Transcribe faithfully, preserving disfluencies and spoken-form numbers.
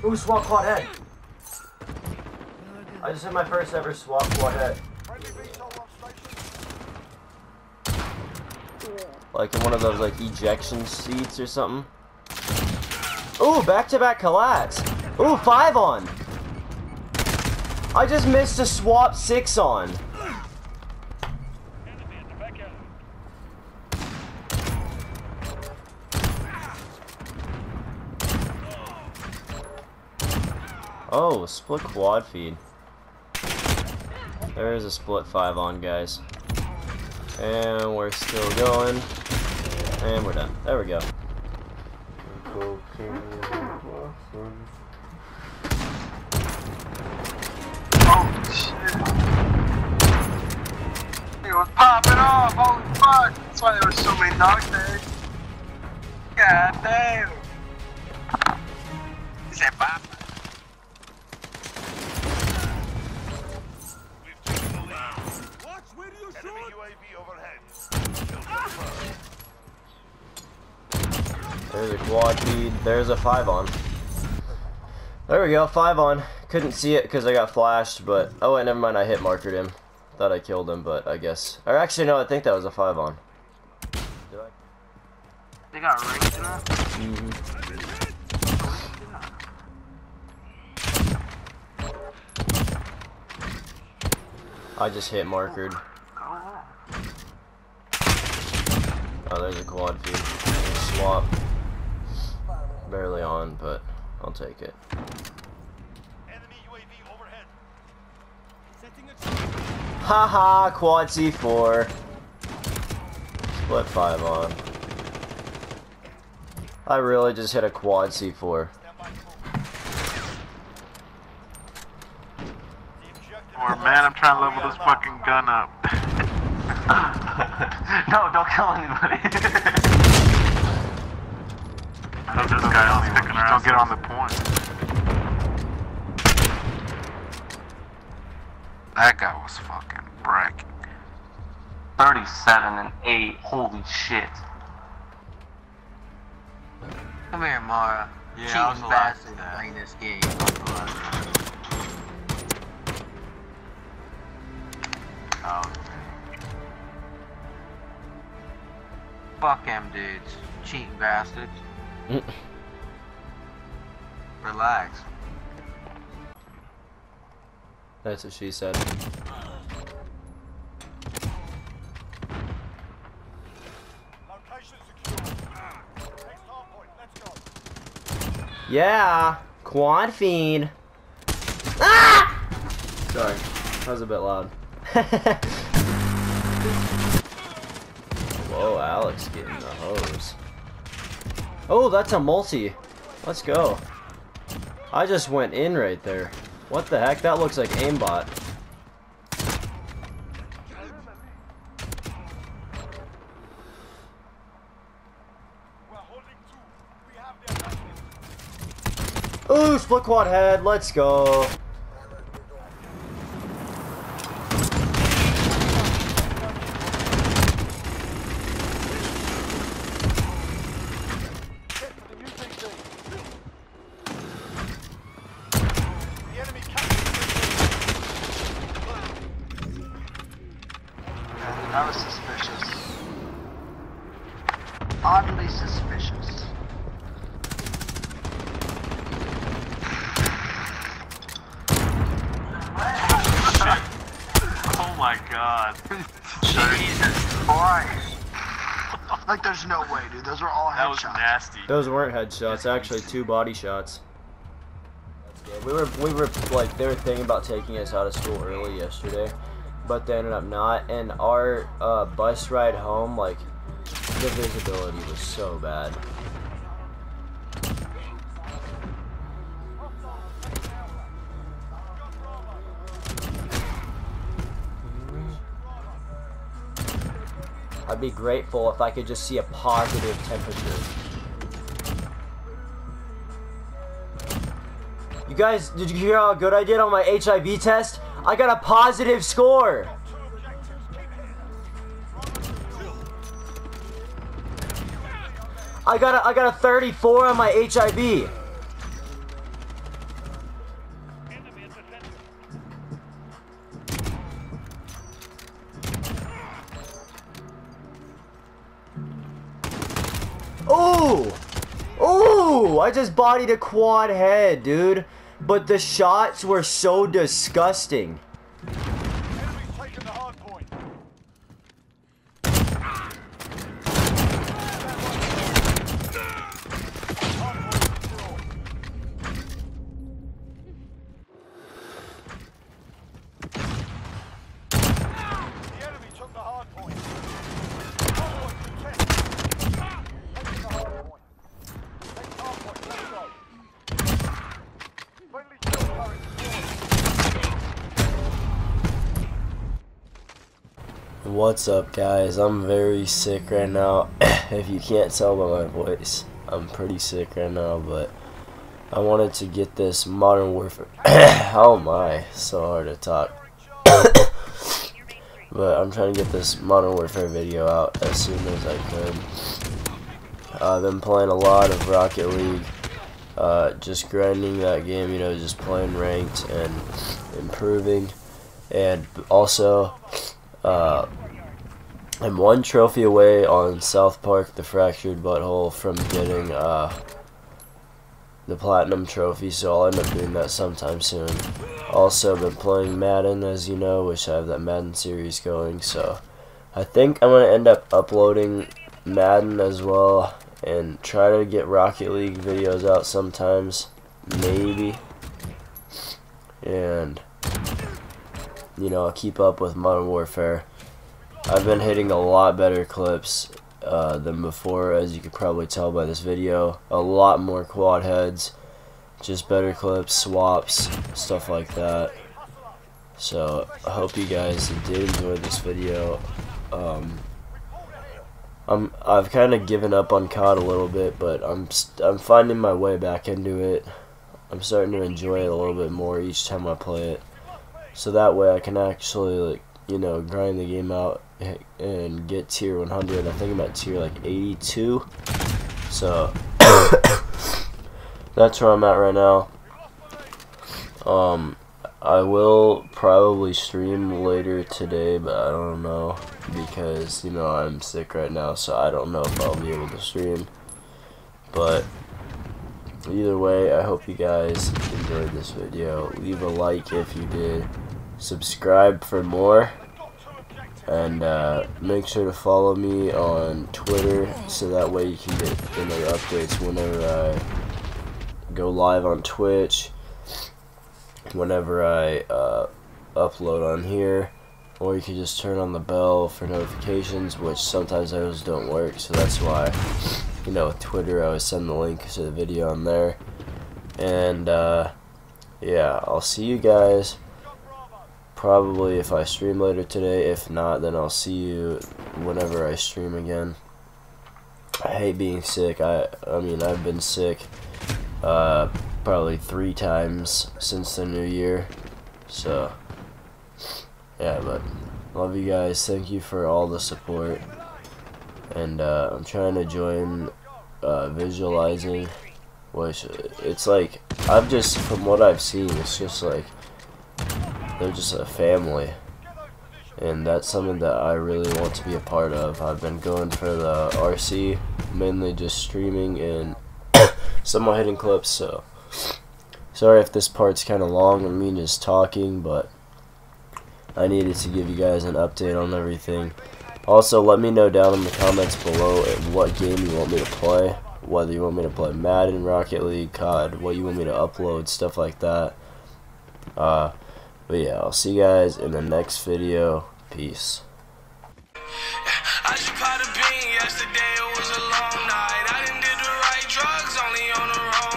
Ooh, swap quad head. I just hit my first ever swap quad head. Like in one of those like ejection seats or something. Ooh, back-to-back collapse. Ooh, five on. I just missed a swap six on. Oh, split quad feed. There is a split five on, guys. And we're still going. And we're done. There we go. Oh shit. It was popping off, holy fuck. That's why there were so many knocks there. God damn. He said bye. There's a quad feed. There's a five on. There we go, five on. Couldn't see it because I got flashed, but oh wait, never mind. I hit markered him. Thought I killed him, but I guess. Or actually, no, I think that was a five on. Did I? They got rings in that? Mm-hmm. I just hit markered. Oh, there's a quad feed. Swap. Barely on, but I'll take it. Enemy U A V overhead. Haha, quad C four. Split five on. I really just hit a quad C four. Or man, I'm trying to level this fucking gun up. No, don't kill anybody. Don't this guy else sticking around. Don't get on the point. That guy was fucking wrecking. thirty-seven and eight. Holy shit. Come here, Mara. Yeah, Cheating I was allowed bastard to that. playing this game. Oh, Fuck them dudes. Cheating bastards. relax. That's what she said. Location secure. Next hard point. Let's go. Yeah, quad feed. Ah! Sorry, that was a bit loud. Whoa, Alex getting the hose. Oh, that's a multi. Let's go. I just went in right there. What the heck? That looks like aimbot. Ooh, split quad head. Let's go. That was suspicious. Oddly suspicious. oh my god. Jesus Christ. Like there's no way, dude. Those were all headshots. That was nasty. Those weren't headshots. Actually, two body shots. We were we were like they were thinking about taking us out of school early yesterday, but they ended up not. And our uh, bus ride home, like the visibility was so bad. I'd be grateful if I could just see a positive temperature. You guys, did you hear how good I did on my H I V test? I got a positive score. I got a, I got a thirty-four on my H I V. I just bodied a quad head, dude. But the shots were so disgusting. Enemy's taken the hard point. The enemy took the hard point. Hard point contested. Taking the hard point. Take hard point. Let's go. Friendly kill turret destroyed. What's up, guys? I'm very sick right now. If you can't tell by my voice, I'm pretty sick right now, but I wanted to get this Modern Warfare. Oh my, so hard to talk. But I'm trying to get this Modern Warfare video out as soon as I could. Uh, I've been playing a lot of Rocket League, uh, just grinding that game, you know, just playing ranked and improving, and also uh, I'm one trophy away on South Park: The Fractured Butthole from getting uh, the Platinum Trophy, so I'll end up doing that sometime soon. Also been playing Madden, as you know, which I have that Madden series going, so I think I'm going to end up uploading Madden as well and try to get Rocket League videos out sometimes, maybe, and you know, I'll keep up with Modern Warfare. I've been hitting a lot better clips uh, than before, as you could probably tell by this video. A lot more quad heads, just better clips, swaps, stuff like that. So I hope you guys did enjoy this video. Um, I'm I've kind of given up on C O D a little bit, but I'm st I'm finding my way back into it. I'm starting to enjoy it a little bit more each time I play it. So that way I can actually, like, you know, grind the game out and get tier one hundred. I think I'm at tier like eighty-two. So that's where I'm at right now. Um, I will probably stream later today, but I don't know, because, you know, I'm sick right now, so I don't know if I'll be able to stream. But either way, I hope you guys enjoyed this video. Leave a like if you did. Subscribe for more. And uh, make sure to follow me on Twitter, so that way you can get, you know, updates whenever I go live on Twitch, whenever I uh, upload on here, or you can just turn on the bell for notifications, which sometimes those don't work, so that's why, you know, with Twitter I always send the link to the video on there. And uh, yeah, I'll see you guys probably if I stream later today. If not, then I'll see you whenever I stream again. I hate being sick. I I mean, I've been sick uh, probably three times since the new year. So yeah, but love you guys. Thank you for all the support. And uh, I'm trying to join uh, visualizing, which it's like, I've just, from what I've seen, it's just like they're just a family, and that's something that I really want to be a part of. I've been going for the R C, mainly just streaming and somewhat hitting clips, so sorry if this part's kind of long and me just talking, but I needed to give you guys an update on everything. Also, let me know down in the comments below what game you want me to play, whether you want me to play Madden, Rocket League, C O D, what you want me to upload, stuff like that. Uh, but yeah, I'll see you guys in the next video. Peace. I just popped a bean yesterday, it was a long night. I didn't do the right drugs, only on the wrong